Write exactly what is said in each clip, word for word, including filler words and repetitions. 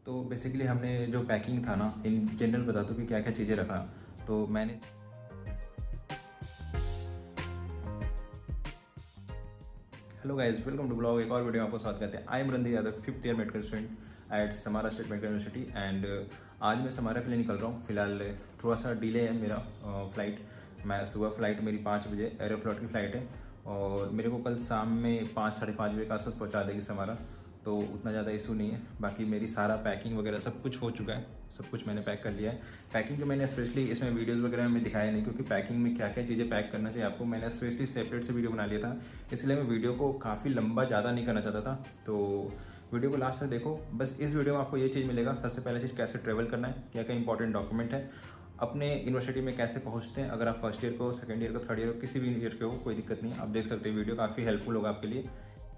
तो बेसिकली हमने जो पैकिंग था ना, इन जनरल बता दूँ कि क्या क्या चीज़ें रखा। तो मैंने hello guys, welcome to blog. एक और वीडियो में आपको स्वागत करते हैं। I am Randhir Yadav, fifth year medical student at Samara state medical university and आज मैं समारा के लिए निकल रहा हूँ। फिलहाल थोड़ा सा डिले है मेरा फ्लाइट। मैं सुबह फ्लाइट मेरी पाँच बजे एरोफ्लोट की फ़्लाइट है और मेरे को कल शाम में पाँच साढ़े पाँच बजे के आसपास पहुँचा देगी समारा, तो उतना ज़्यादा इशू नहीं है। बाकी मेरी सारा पैकिंग वगैरह सब कुछ हो चुका है, सब कुछ मैंने पैक कर लिया है। पैकिंग को मैंने स्पेशली इसमें वीडियोस वगैरह में दिखाया नहीं, क्योंकि पैकिंग में क्या क्या चीज़ें पैक करना चाहिए आपको मैंने स्पेशली सेपरेट से वीडियो बना लिया था, इसलिए मैं वीडियो को काफ़ी लंबा ज़्यादा नहीं करना चाहता था। तो वीडियो को लास्ट तक देखो। बस इस वीडियो में आपको ये चीज़ मिलेगा। सबसे पहले चीज़ कैसे ट्रैवल करना है, क्या क्या इंपॉर्टेंट डॉक्यूमेंट है, अपने यूनिवर्सिटी में कैसे पहुंचते हैं। अगर आप फर्स्ट ईयर को, सेकंड ईयर को, थर्ड ईयर को, किसी भी ईयर के हो, कोई दिक्कत नहीं, आप देख सकते हैं। वीडियो काफ़ी हेल्पफुल होगा आपके लिए।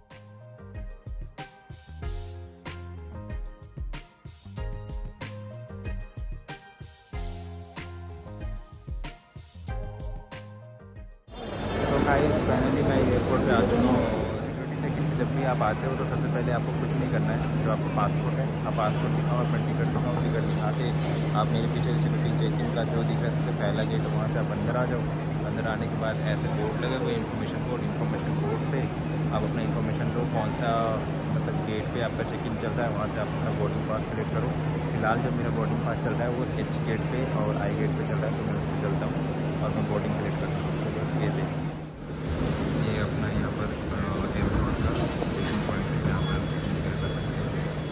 सो गाइस, फाइनली मैं एयरपोर्ट पे आ चुका हूँ। सिक्योरिटी चेक इन जब भी आप आते हो तो सबसे पहले आपको कुछ नहीं करना है। जो आपका पासपोर्ट है, आप पासपोर्ट दिखाओ, अपना टिकट दिखाओ। टिकट दिखा के आप मेरे पीछे सिक्योरिटी चेक इन का जो दिख रहा है सबसे पहला गेट, वहाँ से आप अंदर आ जाओ। अंदर आने के बाद ऐसे बोर्ड लगे हुए इन्फॉर्मेशन कोड, इन्फॉर्मेशन कोड से आप अपना इन्फॉर्मेशन लो, कौन सा मतलब गेट पे आपका चेक इन चल रहा है, वहाँ से आप अपना बोर्डिंग पास कलेक्ट करो। फिलहाल जो मेरा बोर्डिंग पास चल रहा है वो एच गेट पे और आई गेट पे चल रहा है, तो मैं उसमें चलता हूँ और मैं बोर्डिंग कलेक्ट करता हूँ। तो बस ये देखिए, ये अपना यहाँ पर एयरपोर्ट का चेकिंग पॉइंट है, यहाँ पर कर सकते हैं।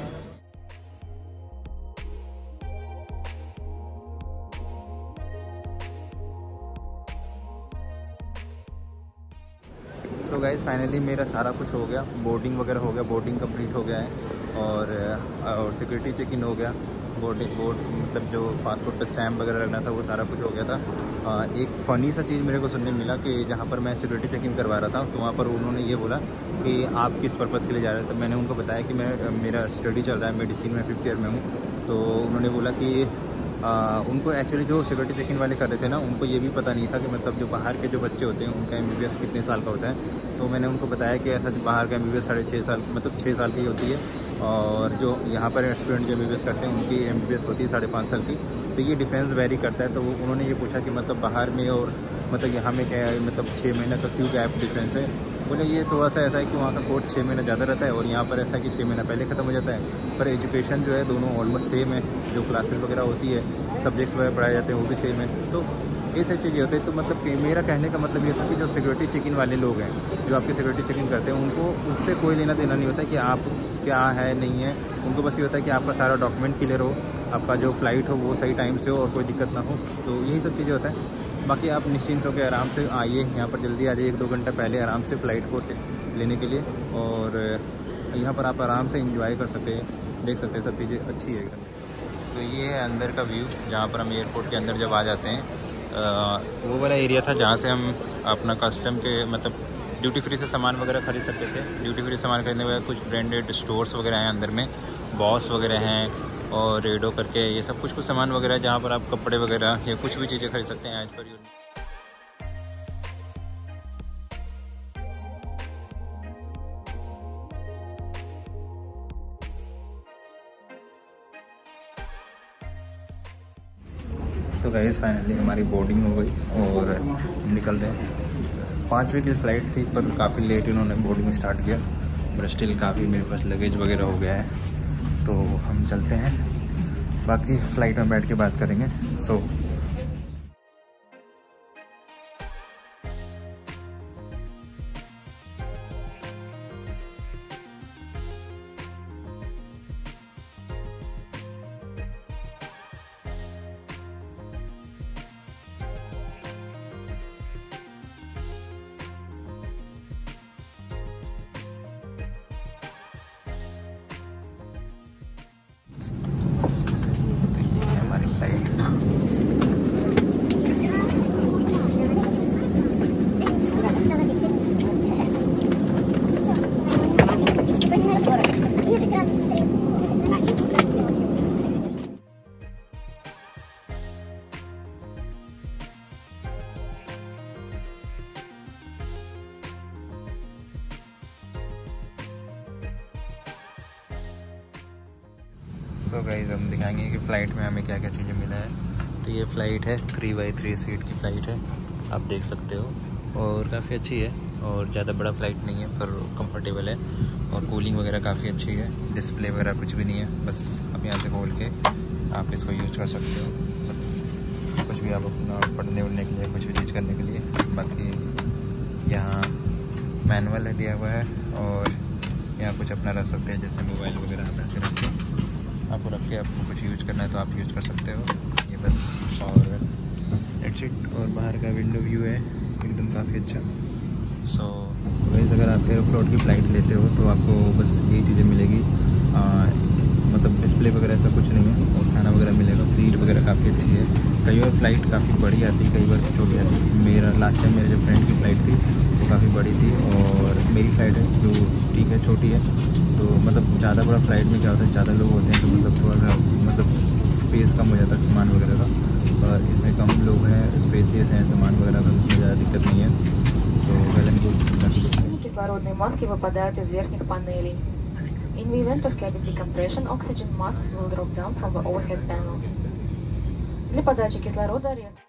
सो गाइस, फाइनली मेरा सारा कुछ हो गया। बोर्डिंग वगैरह हो गया, बोर्डिंग कंप्लीट हो गया है और और सिक्योरिटी चेक इन हो गया। बोर्डिंग बोर्ड मतलब जो पासपोर्ट पे स्टैम्प वगैरह लगना था वो सारा कुछ हो गया था। आ, एक फ़नी सा चीज़ मेरे को सुनने मिला कि जहाँ पर मैं सिक्योरिटी चेक इन करवा रहा था तो वहाँ पर उन्होंने ये बोला कि आप किस पर्पज़ के लिए जा रहे हैं। तो मैंने उनको बताया कि मैं मेरा स्टडी चल रहा है, मेडिसिन में फिफ्थ ईयर में हूँ। तो उन्होंने बोला कि आ, उनको एक्चुअली जो सिक्योरिटी चेक इन वाले कर रहे थे ना, उनको ये भी पता नहीं था कि मतलब जो बाहर के जो बच्चे होते हैं उनका एम बी बी एस कितने साल का होता है। तो मैंने उनको बताया कि ऐसा जो बाहर का एम बी बी एस साढ़े छः साल मतलब छः साल की होती है और जो यहाँ पर स्टूडेंट जो एम बी बी एस करते हैं उनकी एम बी बी एस होती है साढ़े पाँच साल की। तो ये डिफरेंस वेरी करता है। तो वो उन्होंने ये पूछा कि मतलब बाहर में और मतलब यहाँ में क्या है, मतलब छः महीने का क्यों गैप डिफरेंस है। बोले ये थोड़ा सा ऐसा है कि वहाँ का कोर्स छः महीना ज़्यादा रहता है और यहाँ पर ऐसा है कि छः महीना पहले ख़त्म हो जाता है। पर एजुकेशन जो है दोनों ऑलमोस्ट सेम है, जो क्लासेस वगैरह होती है, सब्जेक्ट्स वगैरह पढ़ाए जाते हैं वो भी सेम है। तो ये सब चीज़ें होती है। तो मतलब कि मेरा कहने का मतलब ये था कि जो सिक्योरिटी चेक इन वाले लोग हैं, जो आपकी सिक्योरिटी चेक इन करते हैं, उनको उससे कोई लेना देना नहीं होता है कि आप क्या है नहीं है। उनको बस ये होता है कि आपका सारा डॉक्यूमेंट क्लियर हो, आपका जो फ्लाइट हो वो सही टाइम से हो और कोई दिक्कत ना हो। तो यही सब चीज़ें होता है। बाकी आप निश्चिंत होकर आराम से आइए, यहाँ पर जल्दी आ जाइए, एक दो घंटा पहले आराम से फ़्लाइट को लेने के लिए। और यहाँ पर आप आराम से इंजॉय कर सकते हैं, देख सकते हैं, सब चीज़ें अच्छी है एकदम। तो ये है अंदर का व्यू, जहाँ पर हम एयरपोर्ट के अंदर जब आ जाते हैं। आ, वो वाला एरिया था जहाँ से हम अपना कस्टम के मतलब ड्यूटी फ्री से सामान वगैरह खरीद सकते थे। ड्यूटी फ्री सामान खरीदने के बाद कुछ ब्रांडेड स्टोर्स वगैरह हैं अंदर में, बॉस वगैरह हैं और रेडो करके ये सब कुछ कुछ सामान वगैरह है, जहाँ पर आप कपड़े वगैरह या कुछ भी चीज़ें खरीद सकते हैं एज पर यू। तो गाइस, फाइनली हमारी बोर्डिंग हो गई और हम निकल रहे हैं। पाँच बजे की फ़्लाइट थी पर काफ़ी लेट इन्होंने बोर्डिंग स्टार्ट किया, पर स्टिल काफ़ी मेरे पास लगेज वगैरह हो गया है। तो हम चलते हैं, बाकी फ़्लाइट में बैठ के बात करेंगे। सो हमारी फ्लाइट सो गाइस हम दिखाएंगे कि फ़्लाइट में हमें क्या क्या चीज़ें मिला है। तो ये फ़्लाइट है, थ्री बाई थ्री सीट की फ़्लाइट है, आप देख सकते हो, और काफ़ी अच्छी है और ज़्यादा बड़ा फ़्लाइट नहीं है पर कंफर्टेबल है, और कूलिंग वगैरह काफ़ी अच्छी है। डिस्प्ले वगैरह कुछ भी नहीं है, बस आप यहाँ से खोल के आप इसको यूज़ कर सकते हो, बस कुछ भी आप अपना पढ़ने उढ़ने के लिए, कुछ भी चीज़ करने के लिए। बाकी यहाँ मैनुअल है दिया हुआ है, और यहाँ कुछ अपना रख सकते हैं, जैसे मोबाइल वगैरह आप ऐसे रख के आपको रख के आपको कुछ यूज करना है तो आप यूज कर सकते हो। ये बस और इट्स इट। और बाहर का विंडो व्यू है एकदम काफ़ी अच्छा। सो वैसे अगर आप एयरफ्लोट की फ़्लाइट लेते हो तो आपको बस यही चीज़ें मिलेगी, आ, मतलब डिस्प्ले वगैरह ऐसा कुछ नहीं है, और खाना वगैरह मिलेगा। सीट वगैरह काफ़ी अच्छी है। कई बार फ़्लाइट काफ़ी बड़ी आती है, कई बार छोटी आती है। मेरा लास्ट टाइम मेरे जो फ्रेंड की फ़्लाइट थी वो काफ़ी बड़ी थी, और मेरी फ़्लाइट है जो ठीक है छोटी है। तो मतलब ज़्यादा बड़ा फ़्लाइट में क्या होता है, ज़्यादा लोग होते हैं तो मतलब थोड़ा सा मतलब स्पेस कम हो जाता है सामान वगैरह का, और इसमें कम लोग हैं, स्पेसियस हैं, सामान वगैरह का उतनी ज़्यादा दिक्कत नहीं है। तो well and good. Кислородные маски выпадают из верхних панелей. In the event of cabin decompression, oxygen masks will drop down from the overhead panels. Для подачи кислорода резко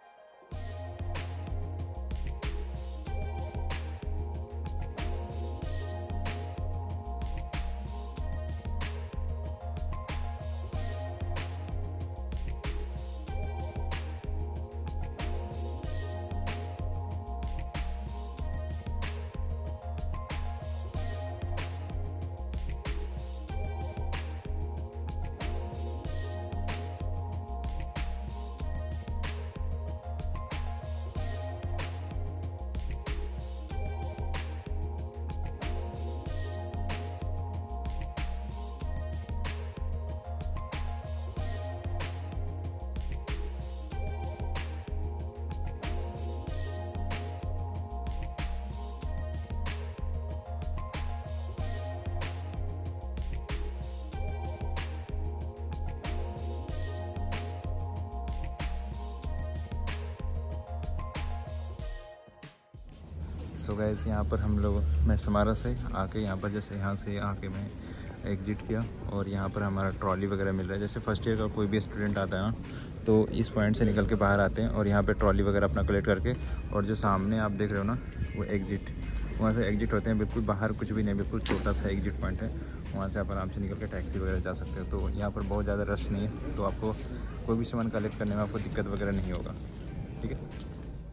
so guys यहाँ पर हम लोग, मैं समारा से आके यहाँ पर जैसे यहाँ से आके मैं एग्जिट किया, और यहाँ पर हमारा ट्रॉली वगैरह मिल रहा है। जैसे फर्स्ट ईयर का कोई भी स्टूडेंट आता है ना, तो इस पॉइंट से निकल के बाहर आते हैं और यहाँ पे ट्रॉली वगैरह अपना कलेक्ट करके, और जो सामने आप देख रहे हो ना वो एग्जिट, वहाँ से एग्जिट होते हैं। बिल्कुल बाहर कुछ भी नहीं, बिल्कुल छोटा सा एग्जिट पॉइंट है, वहाँ से आप आराम से निकल के टैक्सी वगैरह जा सकते हो। तो यहाँ पर बहुत ज़्यादा रश नहीं है, तो आपको कोई भी सामान कलेक्ट करने में आपको दिक्कत वगैरह नहीं होगा, ठीक है।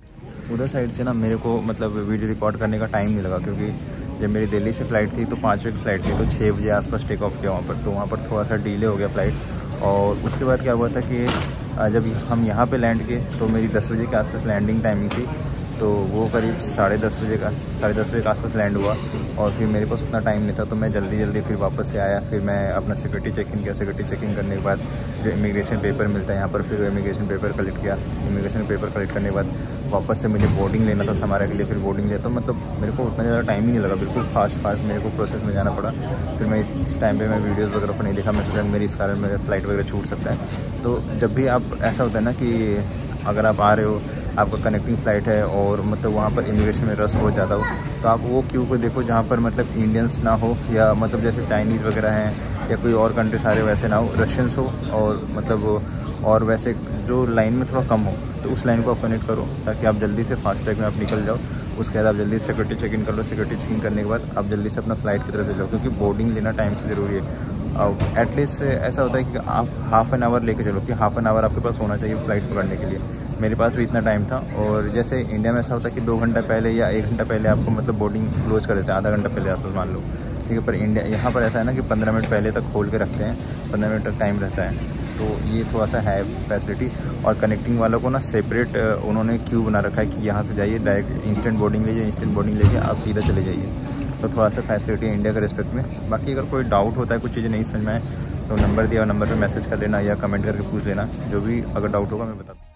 उधर साइड से ना मेरे को मतलब वीडियो रिकॉर्ड करने का टाइम नहीं लगा, क्योंकि जब मेरी दिल्ली से फ़्लाइट थी तो पाँच बजे की फ़्लाइट थी, तो छः बजे आसपास टेक ऑफ किया वहाँ पर, तो वहाँ पर थोड़ा सा डिले हो गया फ़्लाइट। और उसके बाद क्या हुआ था कि जब हम यहाँ पे लैंड किए तो मेरी दस बजे के आसपास लैंडिंग टाइमिंग थी, तो वो करीब साढ़े दस बजे का साढ़े दस बजे के आसपास लैंड हुआ, और फिर मेरे पास उतना टाइम नहीं था, तो मैं जल्दी जल्दी फिर वापस से आया। फिर मैं अपना सिक्योरिटी चेक इन किया, सिक्योरिटी चेक इन करने के बाद जो इमिग्रेशन पेपर मिलता है यहाँ पर, फिर इमिग्रेशन पेपर कलेक्ट किया। इमिग्रेशन पेपर कलेक्ट करने के बाद वापस से मुझे बोर्डिंग लेना था समारा के लिए, फिर बोर्डिंग लिया। तो मतलब मेरे को उतना ज़्यादा टाइम ही नहीं लगा, बिल्कुल फास्ट फास्ट मेरे को प्रोसेस में जाना पड़ा। फिर मैं इस टाइम पे मैं वीडियोस वगैरह को नहीं देखा, मैं सोचा मेरी इस कारण मेरा फ़्लाइट वगैरह छूट सकता है। तो जब भी आप ऐसा होता है ना कि अगर आप आ रहे हो, आपका कनेक्टिंग फ़्लाइट है और मतलब वहाँ पर इमिग्रेशन में रश बहुत ज़्यादा हो, तो आप वो क्यू को देखो जहाँ पर मतलब इंडियंस ना हो, या मतलब जैसे चाइनीज़ वगैरह हैं, या कोई और कंट्री सारे वैसे ना हो, रशियंस हो, और मतलब और वैसे जो लाइन में थोड़ा कम हो, तो उस लाइन को आप कनेक्ट करो, ताकि आप जल्दी से फास्ट ट्रैक में आप निकल जाओ। उसके बाद आप जल्दी से सिक्योरिटी चेक इन कर लो, सिक्योरिटी चेक इन करने के बाद आप जल्दी से अपना फ़्लाइट की तरफ ले जाओ, क्योंकि बोर्डिंग लेना टाइम से ज़रूरी है। अब एटलीस्ट ऐसा होता है कि आप हाफ़ एन आवर लेके चलो, कि हाफ़ एन आवर आपके पास होना चाहिए फ़्लाइट पकड़ने के लिए। मेरे पास भी इतना टाइम था, और जैसे इंडिया में ऐसा होता है कि दो घंटा पहले या एक घंटा पहले आपको मतलब बोर्डिंग क्लोज कर देते हैं, आधा घंटा पहले आसपास मान लो, ठीक है। पर इंडिया यहाँ पर ऐसा है ना कि पंद्रह मिनट पहले तक खोल के रखते हैं, पंद्रह मिनट तक टाइम रहता है। तो ये थोड़ा सा है फैसिलिटी। और कनेक्टिंग वालों को ना सेपरेट उन्होंने क्यू बना रखा है कि यहाँ से जाइए, डायरेक्ट इंस्टेंट बोर्डिंग लीजिए, इंस्टेंट बोर्डिंग लेके आप सीधा चले जाइए। तो थोड़ा सा फैसिलिटी है इंडिया के रिस्पेक्ट में। बाकी अगर कोई डाउट होता है, कुछ चीज़ें नहीं समझ में आए, तो नंबर दिया, नंबर पे मैसेज कर लेना या कमेंट करके पूछ लेना, जो भी अगर डाउट होगा मैं बता दूँ।